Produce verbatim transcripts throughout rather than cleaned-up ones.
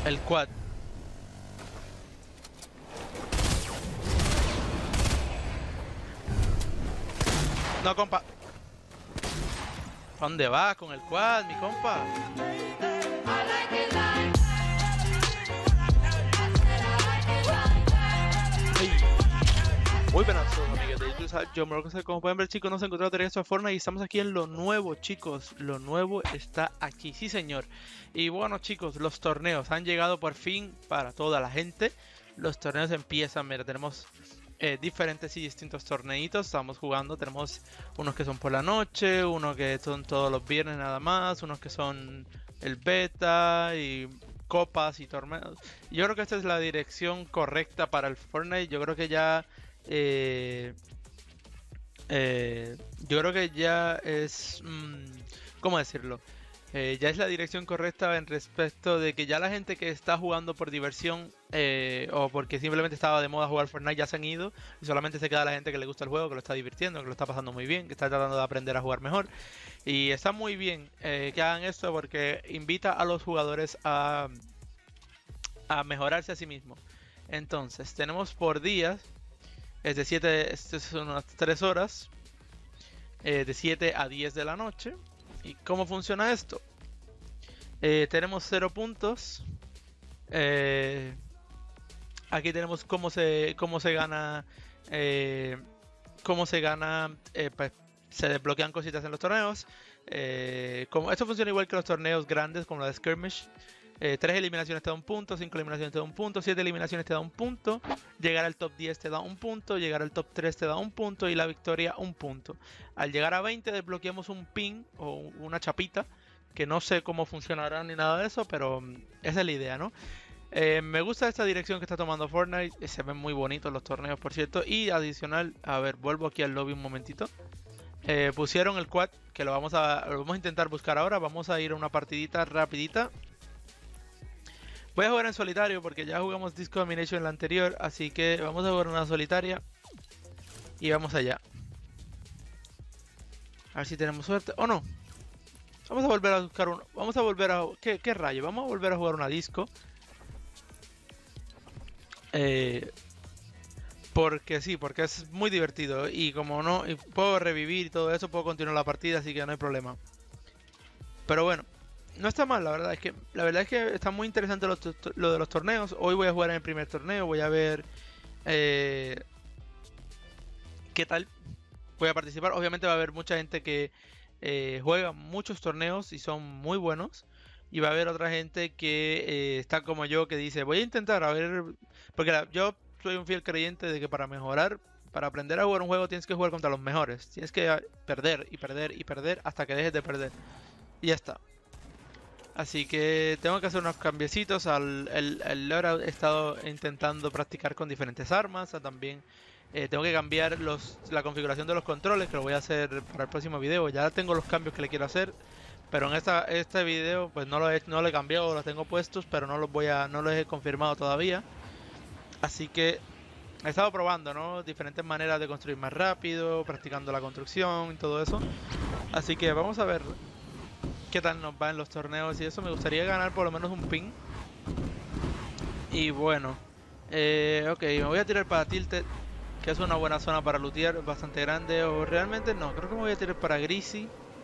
El quad. No, compa. ¿Dónde vas con el quad, mi compa? Hey. Muy buenas a todos, amigos de YouTube. Yo me lo como pueden ver, chicos, nos encontramos de regreso a Fortnite y estamos aquí en lo nuevo, chicos. Lo nuevo está aquí, sí señor. Y bueno, chicos, los torneos han llegado por fin para toda la gente. Los torneos empiezan, mira, tenemos eh, diferentes y distintos torneitos. Estamos jugando, tenemos unos que son por la noche, unos que son todos los viernes nada más, unos que son el beta y copas y torneos. Yo creo que esta es la dirección correcta para el Fortnite. Yo creo que ya eh, eh, yo creo que ya es mmm, ¿cómo decirlo? Eh, ya es la dirección correcta en respecto de que ya la gente que está jugando por diversión eh, o porque simplemente estaba de moda jugar Fortnite ya se han ido y solamente se queda la gente que le gusta el juego, que lo está divirtiendo, que lo está pasando muy bien, que está tratando de aprender a jugar mejor. Y está muy bien eh, que hagan esto porque invita a los jugadores a, a mejorarse a sí mismos. Entonces, tenemos por días, es de siete, estas son unas tres horas, eh, de siete a diez de la noche. ¿Y cómo funciona esto? Eh, tenemos cero puntos. Eh, aquí tenemos cómo se, cómo se gana. Eh, cómo se gana. Eh, pues, se desbloquean cositas en los torneos. Eh, como, esto funciona igual que los torneos grandes, como la de Skirmish. Eh, tres eliminaciones te da un punto, cinco eliminaciones te da un punto, siete eliminaciones te da un punto, llegar al top diez te da un punto, llegar al top tres te da un punto y la victoria un punto. Al llegar a veinte desbloqueamos un pin o una chapita, que no sé cómo funcionará ni nada de eso, pero esa es la idea, ¿no? Eh, me gusta esta dirección que está tomando Fortnite, se ven muy bonitos los torneos, por cierto, y adicional, a ver, vuelvo aquí al lobby un momentito. Eh, pusieron el quad, que lo vamos a, lo vamos a intentar buscar ahora, vamos a ir a una partidita rapidita. Voy a jugar en solitario porque ya jugamos Disco Domination en la anterior, así que vamos a jugar una solitaria y vamos allá. A ver si tenemos suerte o no. Vamos a volver a buscar un... Vamos a volver a... ¿Qué, qué rayo? Vamos a volver a jugar una disco. Eh, porque sí, porque es muy divertido y como no y puedo revivir y todo eso, puedo continuar la partida, así que no hay problema. Pero bueno. No está mal, la verdad es que la verdad es que está muy interesante lo, lo de los torneos. Hoy voy a jugar en el primer torneo, voy a ver eh, qué tal. Voy a participar. Obviamente va a haber mucha gente que eh, juega muchos torneos y son muy buenos. Y va a haber otra gente que eh, está como yo, que dice, voy a intentar a ver. Porque la, yo soy un fiel creyente de que para mejorar, para aprender a jugar un juego tienes que jugar contra los mejores. Tienes que perder y perder y perder hasta que dejes de perder. Y ya está. Así que tengo que hacer unos cambiecitos al el, el lore. He estado intentando practicar con diferentes armas. También eh, tengo que cambiar los, la configuración de los controles, que lo voy a hacer para el próximo video. Ya tengo los cambios que le quiero hacer, pero en esta, este video pues no lo he, no lo he cambiado, los tengo puestos, pero no los voy a, no los he confirmado todavía. Así que he estado probando, ¿no? Diferentes maneras de construir más rápido, practicando la construcción y todo eso. Así que vamos a ver qué tal nos va en los torneos y eso. Me gustaría ganar por lo menos un pin. Y bueno, eh, ok, me voy a tirar para Tilted, que es una buena zona para lootear, bastante grande. O realmente no, creo que me voy a tirar para Greasy.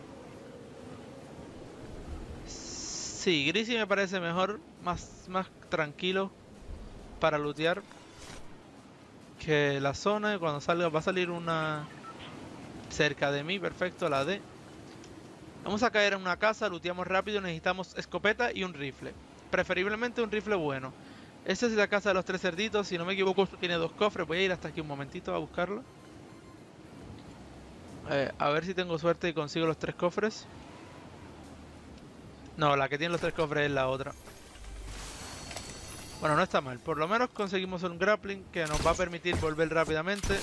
Sí, Greasy me parece mejor, más, más tranquilo para lootear que la zona. Cuando salga, va a salir una cerca de mí, perfecto, la D. Vamos a caer en una casa, looteamos rápido, necesitamos escopeta y un rifle. Preferiblemente un rifle bueno. Esta es la casa de los tres cerditos, si no me equivoco tiene dos cofres. Voy a ir hasta aquí un momentito a buscarlo. Eh, a ver si tengo suerte y consigo los tres cofres. No, la que tiene los tres cofres es la otra. Bueno, no está mal. Por lo menos conseguimos un grappling que nos va a permitir volver rápidamente.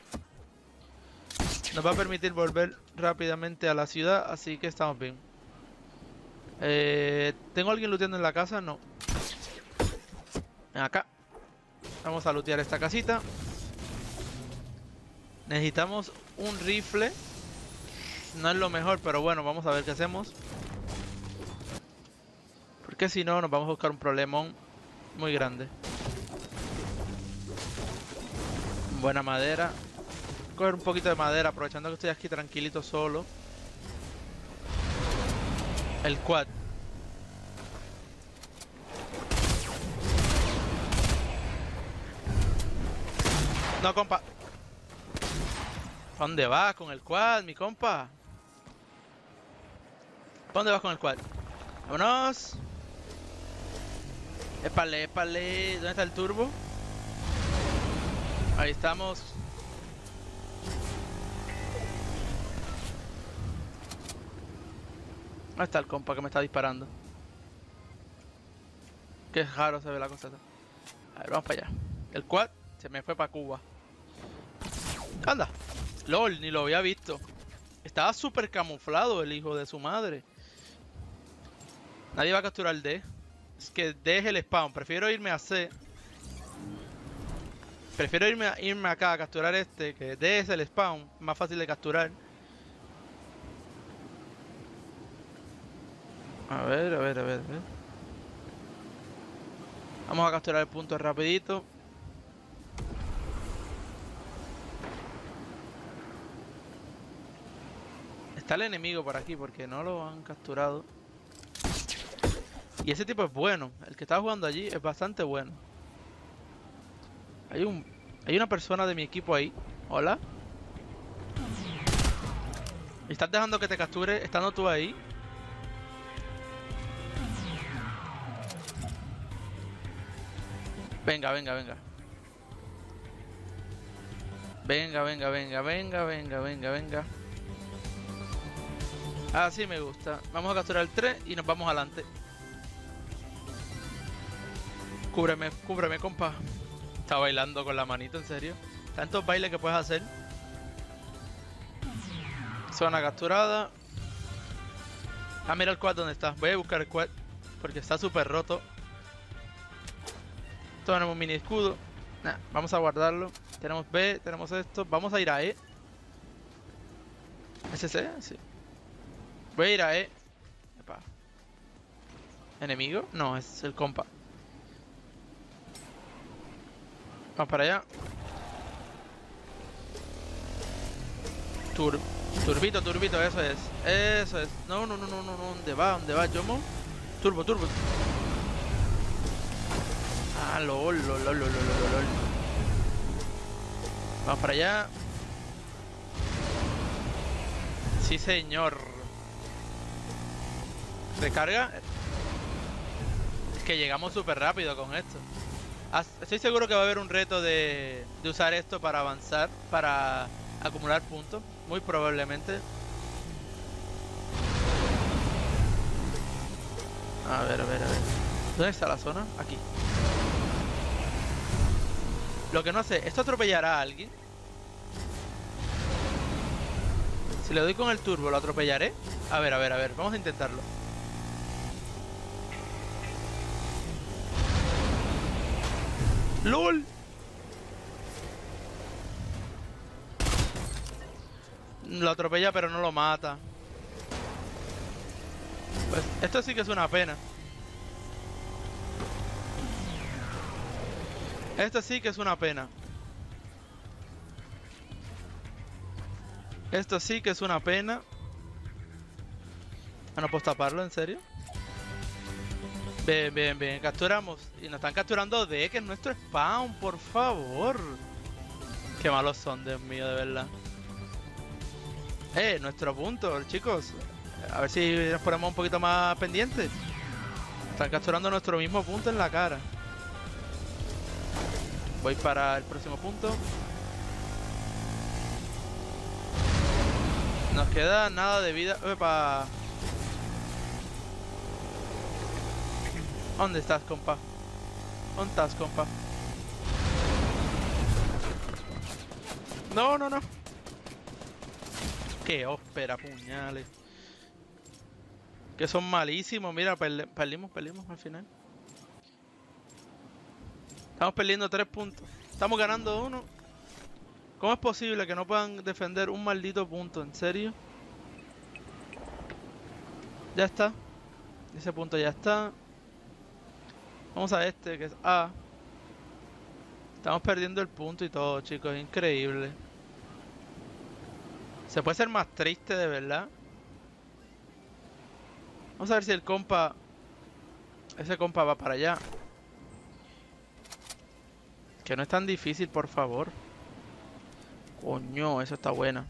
Nos va a permitir volver rápidamente a la ciudad, así que estamos bien. Eh, ¿Tengo alguien looteando en la casa? No. Acá. Vamos a lootear esta casita. Necesitamos un rifle. No es lo mejor, pero bueno, vamos a ver qué hacemos. Porque si no, nos vamos a buscar un problemón. Muy grande. Buena madera. Coger un poquito de madera, aprovechando que estoy aquí tranquilito solo. El quad. No, compa. ¿Pa' dónde vas con el quad, mi compa? ¿Pa' dónde vas con el quad? ¡Vámonos! Épale, épale. ¿Dónde está el turbo? Ahí estamos. ¿Dónde está el compa que me está disparando? Qué raro se ve la cosa. A ver, vamos para allá. El quad se me fue para Cuba. ¡Anda! LOL, ni lo había visto. Estaba súper camuflado el hijo de su madre. Nadie va a capturar el D. Es que D es el spawn. Prefiero irme a C. Prefiero irme, a, irme acá a capturar este, que D es el spawn. Más fácil de capturar. A ver, a ver, a ver, a ver. Vamos a capturar el punto rapidito. Está el enemigo por aquí porque no lo han capturado. Y ese tipo es bueno. El que estaba jugando allí es bastante bueno. Hay un... Hay una persona de mi equipo ahí. Hola. ¿Estás dejando que te capture estando tú ahí? Venga, venga, venga. Venga, venga, venga, venga, venga, venga, venga. Así me gusta. Vamos a capturar el tres y nos vamos adelante. Cúbreme, cúbreme, compa. Está bailando con la manito, en serio. Tantos bailes que puedes hacer. Zona capturada. Ah, mira el quad donde está. Voy a buscar el quad porque está súper roto. Tenemos un mini escudo. Nah, vamos a guardarlo. Tenemos B, tenemos esto. Vamos a ir a E. ¿S C? Sí. Voy a ir a E. Epa. ¿Enemigo? No, es el compa. Vamos para allá. Tur turbito, turbito, eso es. Eso es. No, no, no, no, no, no. ¿Dónde va? ¿Dónde va, Yomo? Turbo, turbo. Ah, lol, lol, lol, lol, lol, lol. Vamos para allá. Sí, señor. Recarga. Es que llegamos súper rápido con esto. Estoy seguro que va a haber un reto de, de usar esto para avanzar, para acumular puntos. Muy probablemente. A ver, a ver, a ver. ¿Dónde está la zona? Aquí. Lo que no sé, ¿esto atropellará a alguien? Si le doy con el turbo, ¿lo atropellaré? A ver, a ver, a ver. Vamos a intentarlo. ¡Lol! Lo atropella pero no lo mata. Pues esto sí que es una pena. Esto sí que es una pena. Esto sí que es una pena. Ah, no puedo taparlo, ¿en serio? Bien, bien, bien. Capturamos. Y nos están capturando de que es nuestro spawn, por favor. Qué malos son, Dios mío, de verdad. Eh, nuestro punto, chicos. A ver si nos ponemos un poquito más pendientes. Están capturando nuestro mismo punto en la cara. Voy para el próximo punto. Nos queda nada de vida. ¡Epa! ¿Dónde estás, compa? ¿Dónde estás, compa? No, no, no. Qué ópera, puñales. Que son malísimos. Mira, perdimos, perdimos al final. Estamos perdiendo tres puntos. Estamos ganando uno. ¿Cómo es posible que no puedan defender un maldito punto? ¿En serio? Ya está. Ese punto ya está. Vamos Vamos a este, que es A. Estamos perdiendo el punto y todo, chicos. Es increíble. Se puede ser más triste, de verdad. Vamos a ver si el compa... Ese compa va para allá. Que no es tan difícil, por favor. Coño, eso está buena.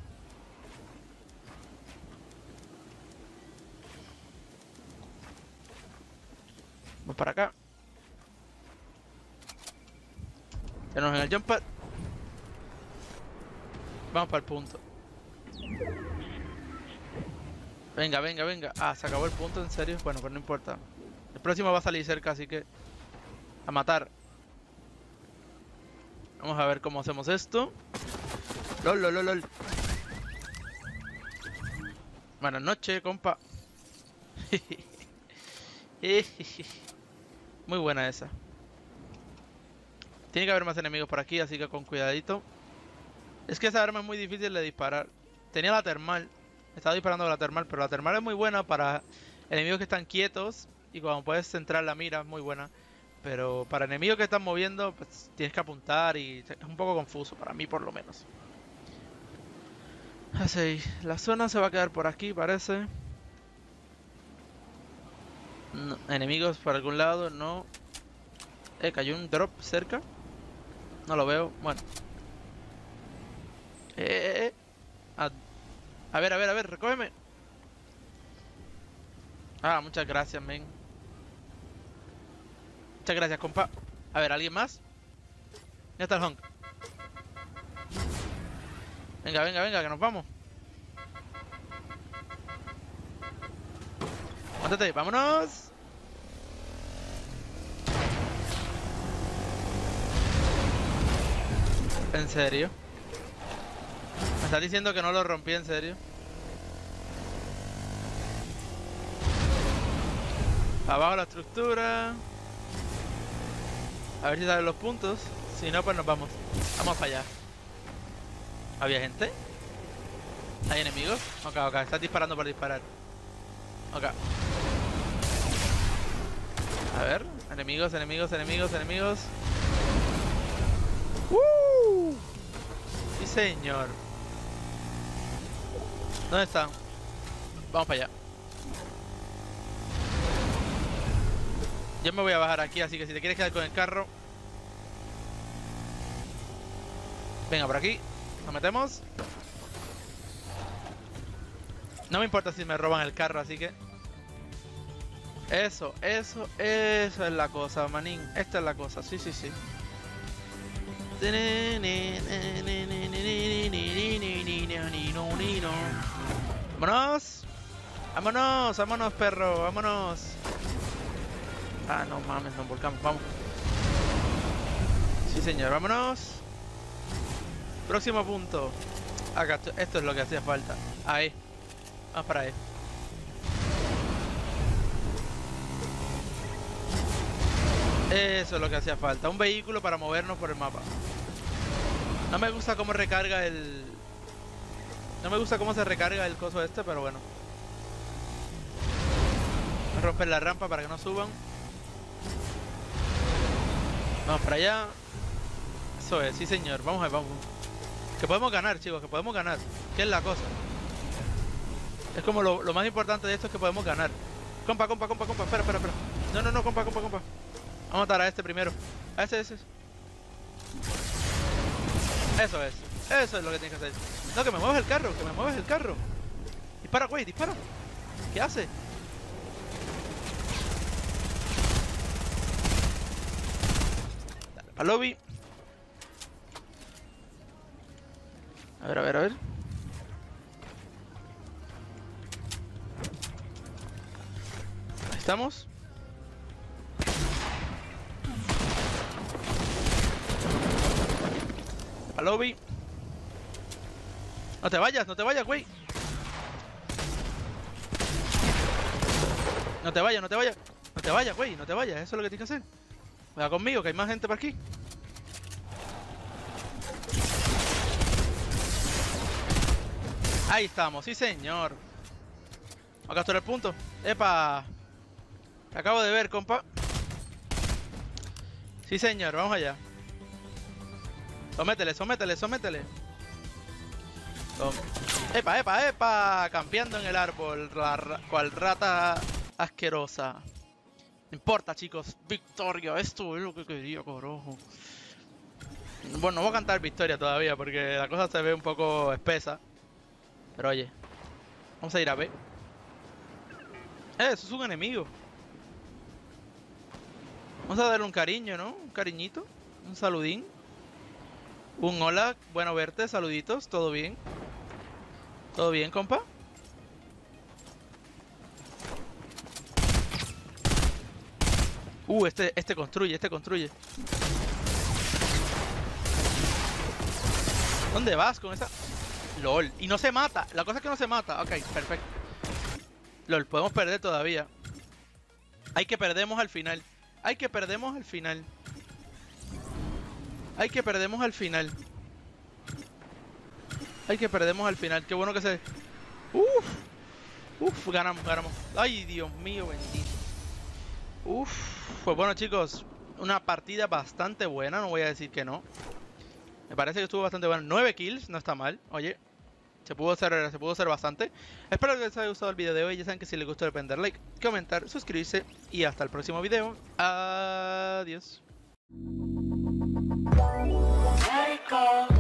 Vamos para acá. Tenemos en el jump pad. Vamos para el punto. Venga, venga, venga. Ah, se acabó el punto, ¿en serio? Bueno, pues no importa. El próximo va a salir cerca, así que... A matar. Vamos a ver cómo hacemos esto. Lol, lol, lol, lol. Buenas noches, compa. Muy buena esa. Tiene que haber más enemigos por aquí, así que con cuidadito. Es que esa arma es muy difícil de disparar. Tenía la termal. Estaba disparando con la termal, pero la termal es muy buena para enemigos que están quietos. Y cuando puedes centrar la mira, es muy buena. Pero para enemigos que están moviendo, pues tienes que apuntar y es un poco confuso, para mí por lo menos. Así, la zona se va a quedar por aquí, parece. No, enemigos por algún lado, no. Eh, cayó un drop cerca. No lo veo, bueno. Eh, eh, eh. A, a ver, a ver, a ver, recógeme. Ah, muchas gracias, men. Muchas gracias, compa. A ver, ¿alguien más? Ya está el honk. Venga, venga, venga, que nos vamos. Mátate, vámonos. ¿En serio? ¿Me estás diciendo que no lo rompí en serio? Abajo la estructura. A ver si salen los puntos. Si no, pues nos vamos. Vamos para allá. ¿Había gente? ¿Hay enemigos? Ok, ok, estás disparando por disparar. Ok. A ver, enemigos, enemigos, enemigos, enemigos. ¡Uh! Sí, señor. ¿Dónde están? Vamos para allá. Yo me voy a bajar aquí, así que si te quieres quedar con el carro. Venga, por aquí. Nos metemos. No me importa si me roban el carro, así que... Eso, eso, eso es la cosa, manín. Esta es la cosa, sí, sí, sí. Vámonos. Vámonos, vámonos, perro, vámonos. Ah, no mames, nos volcamos, vamos. Sí, señor, vámonos. Próximo punto. Acá, esto es lo que hacía falta. Ahí. Vamos para ahí. Eso es lo que hacía falta. Un vehículo para movernos por el mapa. No me gusta cómo recarga el... No me gusta cómo se recarga el coso este, pero bueno. Vamos a romper la rampa para que no suban. Vamos para allá. Eso es, sí señor. Vamos a ver, vamos. Que podemos ganar, chicos, que podemos ganar. ¿Qué es la cosa? Es como lo, lo más importante de esto es que podemos ganar. Compa, compa, compa, compa. Espera, espera, espera. No, no, no, compa, compa, compa. Vamos a matar a este primero. A ese, ese. Eso es. Eso es lo que tienes que hacer. No, que me mueves el carro, que me mueves el carro. Dispara, güey, dispara. ¿Qué hace? Dale, para el lobby. A ver, a ver, a ver. Ahí estamos. Al lobby. No te vayas, no te vayas, güey. No te vayas, no te vayas. No te vayas, güey, no te vayas. Eso es lo que tienes que hacer. Juega conmigo, que hay más gente por aquí. Ahí estamos, sí señor. Vamos a capturar el punto. Epa. Te acabo de ver, compa. Sí, señor, vamos allá. Sométele, sométele, sométele. Tom. ¡Epa, epa, epa! Campeando en el árbol, la ra cual rata asquerosa. No importa, chicos. Victoria, esto es lo que quería, corojo. Bueno, no voy a cantar victoria todavía porque la cosa se ve un poco espesa. Pero oye, vamos a ir a ver. Eh, eso es un enemigo. Vamos a darle un cariño, ¿no? Un cariñito, un saludín. Un hola, bueno verte, saluditos, ¿todo bien? ¿Todo bien, compa? Uh, este, este construye, este construye. ¿Dónde vas con esa? LOL, y no se mata, la cosa es que no se mata. Ok, perfecto. LOL, podemos perder todavía. Hay que perdemos al final. Hay que perdemos al final. Hay que perdemos al final. Hay que perdemos al final. Qué bueno que se... Uf. Uf, ganamos, ganamos. Ay, Dios mío, bendito. Uf. Pues bueno, chicos, una partida bastante buena, no voy a decir que no. Me parece que estuvo bastante buena. nueve kills, no está mal. Oye, se pudo hacer, se pudo hacer bastante. Espero que les haya gustado el video de hoy. Ya saben que si les gustó, deben dar like, comentar, suscribirse. Y hasta el próximo video. Adiós. Let it go.